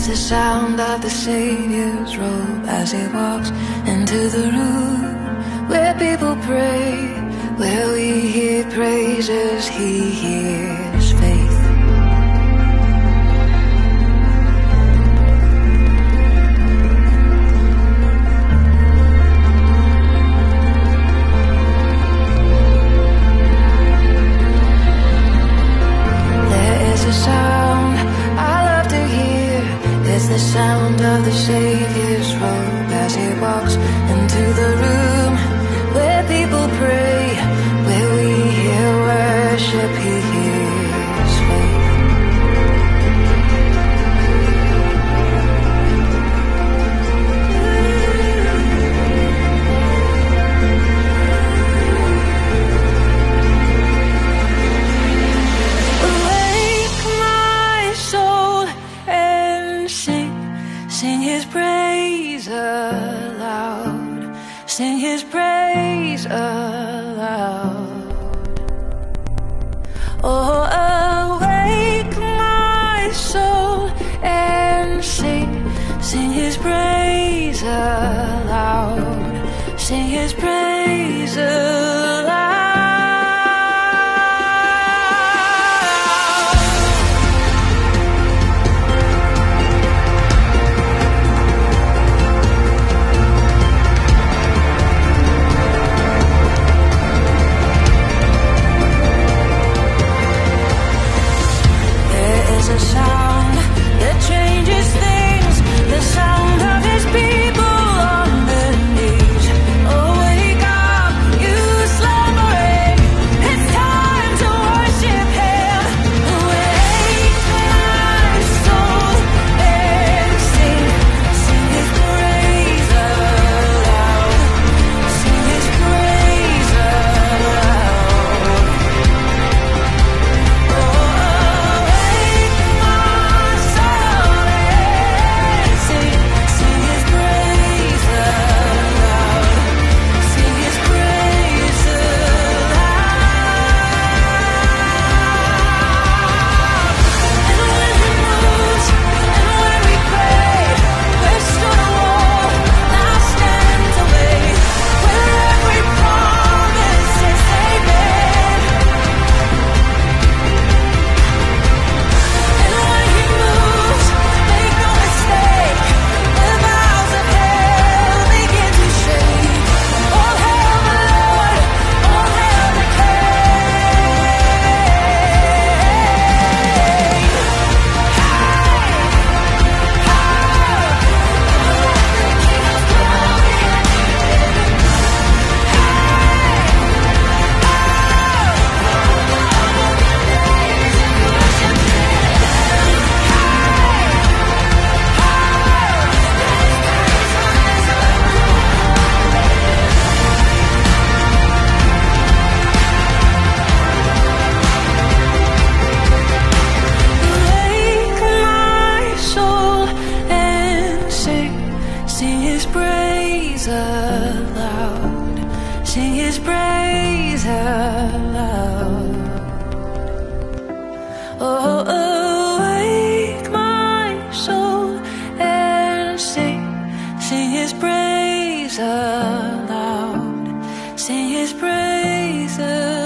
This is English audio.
the sound of the Savior's robe as he walks into the room where people pray, where we hear praises, he hears faith. There is a sound I love to hear. It's the sound of the Savior's robe as he walks into the room where people pray, where we hear worship, he hears faith. Awake my soul and sing, sing his praise aloud, sing his praise aloud. Oh, awake my soul and sing, sing his praise aloud, sing his praise aloud. A sound that changes things, the sound of his people on their knees. Oh, wake up, you slumbering, it's time to worship him. Wake my soul and sing, sing his praise aloud, sing his praise aloud. Sing his praise aloud, sing his praise aloud. Oh, awake my soul and sing, sing his praise aloud, sing his praise aloud.